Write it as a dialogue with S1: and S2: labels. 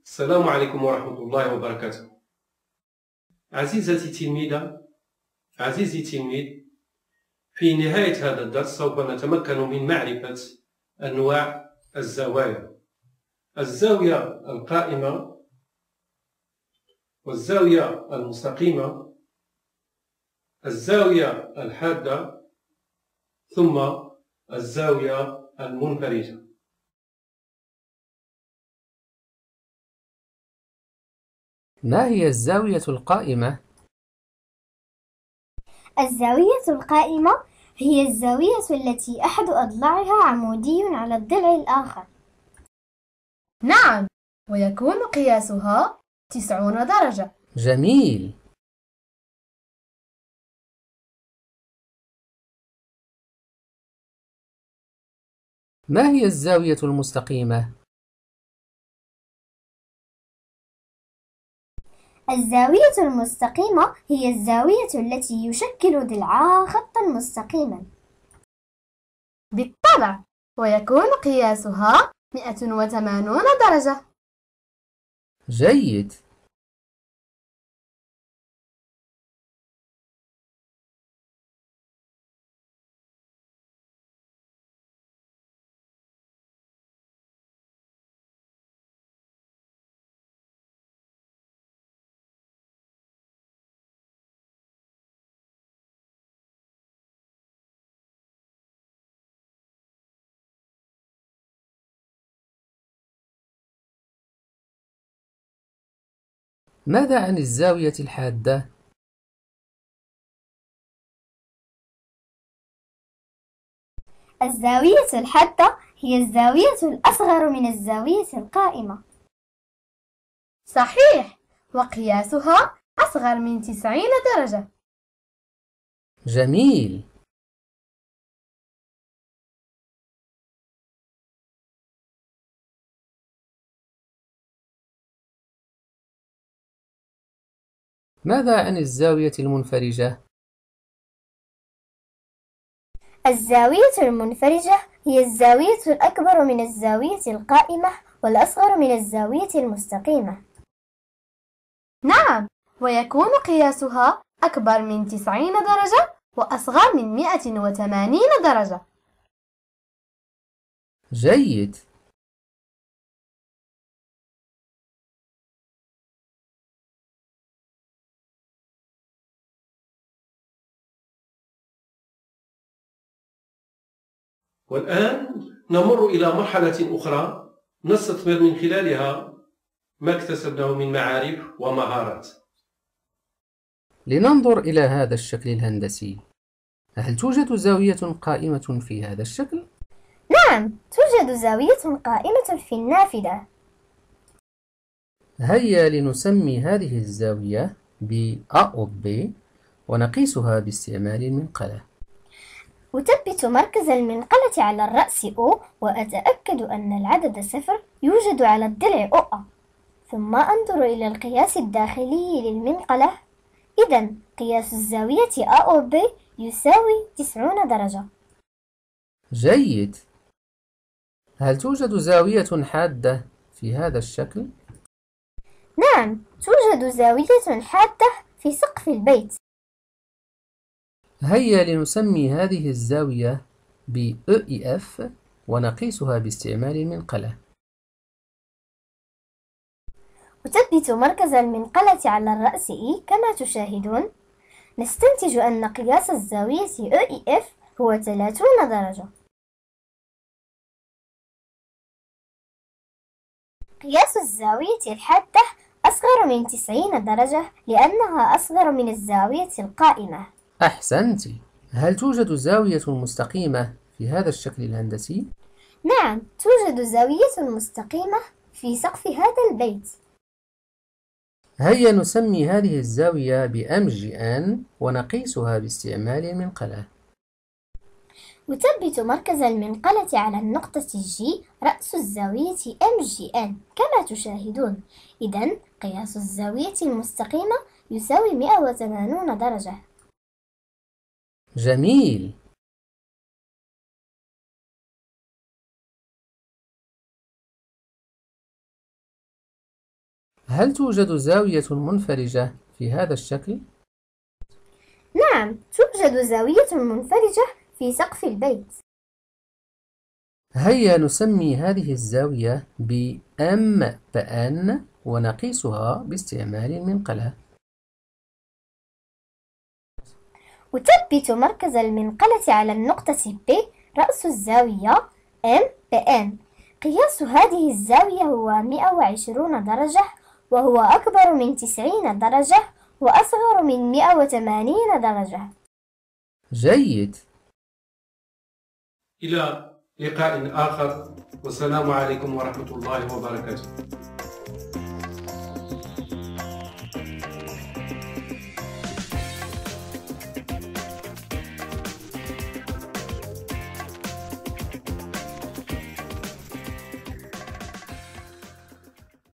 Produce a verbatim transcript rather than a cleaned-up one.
S1: السلام عليكم ورحمة الله وبركاته. عزيزتي التلميذة، عزيزي التلميذ، في نهاية هذا الدرس سوف نتمكن من معرفة أنواع الزوايا: الزاوية القائمة، والزاوية المستقيمة، الزاوية الحادة، ثم الزاوية المنفرجة.
S2: ما هي الزاوية القائمة؟
S3: الزاوية القائمة هي الزاوية التي أحد أضلاعها عمودي على الضلع الآخر.
S4: نعم، ويكون قياسها تسعون درجة.
S2: جميل. ما هي الزاوية المستقيمة؟
S3: الزاوية المستقيمة هي الزاوية التي يشكل ضلعها خطا مستقيما.
S4: بالطبع، ويكون قياسها مئة وثمانون درجة.
S2: جيد. ماذا عن الزاوية الحادة؟
S3: الزاوية الحادة هي الزاوية الأصغر من الزاوية القائمة.
S4: صحيح، وقياسها أصغر من تسعين درجة.
S2: جميل. ماذا عن الزاوية المنفرجة؟
S3: الزاوية المنفرجة هي الزاوية الأكبر من الزاوية القائمة والأصغر من الزاوية المستقيمة.
S4: نعم، ويكون قياسها أكبر من تسعين درجة وأصغر من مئة وثمانين درجة.
S2: جيد.
S1: والآن نمر إلى مرحلة أخرى نستثمر من خلالها ما اكتسبناه من معارف ومهارات.
S2: لننظر إلى هذا الشكل الهندسي. هل توجد زاوية قائمة في هذا الشكل؟
S3: نعم، توجد زاوية قائمة في النافذة.
S2: هيا لنسمي هذه الزاوية ب A أو B ونقيسها باستعمال المنقلة.
S3: أثبت مركز المنقلة على الرأس O وأتأكد أن العدد صفر يوجد على الضلع أو A، ثم أنظر إلى القياس الداخلي للمنقلة. إذن قياس الزاوية A أو B يساوي تسعون درجة.
S2: جيد. هل توجد زاوية حادة في هذا الشكل؟
S3: نعم، توجد زاوية حادة في سقف البيت.
S2: هيا لنسمي هذه الزاوية ب E I F ونقيسها باستعمال المنقلة.
S3: أثبت مركز المنقلة على الرأس E كما تشاهدون. نستنتج أن قياس الزاوية E I F هو ثلاثون درجة. قياس الزاوية الحادة أصغر من تسعين درجة لأنها أصغر من الزاوية القائمة.
S2: أحسنت. هل توجد زاوية مستقيمة في هذا الشكل الهندسي؟
S3: نعم، توجد زاوية مستقيمة في سقف هذا البيت.
S2: هيا نسمي هذه الزاوية ب M G N ونقيسها باستعمال المنقلة.
S3: أثبت مركز المنقلة على النقطة G رأس الزاوية M G N كما تشاهدون. إذن قياس الزاوية المستقيمة يساوي مئة وثمانون درجة.
S2: جميل. هل توجد زاوية منفرجة في هذا الشكل؟
S3: نعم، توجد زاوية منفرجة في سقف البيت.
S2: هيا نسمي هذه الزاوية ب M بN ونقيسها باستعمال المنقلة.
S3: أثبت مركز المنقلة على النقطة B رأس الزاوية M بN. قياس هذه الزاوية هو مئة وعشرون درجة، وهو أكبر من تسعين درجة وأصغر من مئة وثمانين درجة.
S2: جيد.
S1: إلى لقاء آخر، والسلام عليكم ورحمة الله وبركاته.